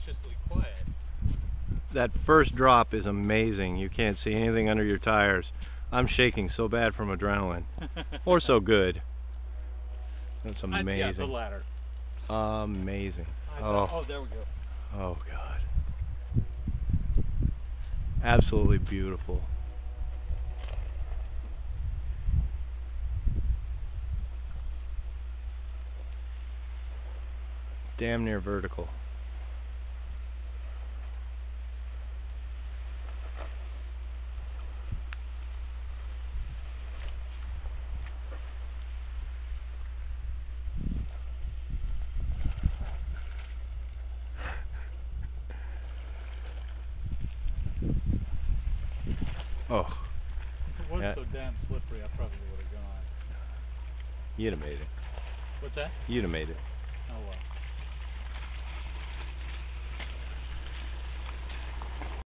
suspiciously quiet. That first drop is amazing. You can't see anything under your tires. I'm shaking so bad from adrenaline. Or so good. That's amazing. Yeah, the latter. Amazing. Oh, there we go. Oh God. Absolutely beautiful. Damn near vertical. Oh. If it wasn't so damn slippery, I probably would have gone. You'd have made it. What's that? You'd have made it.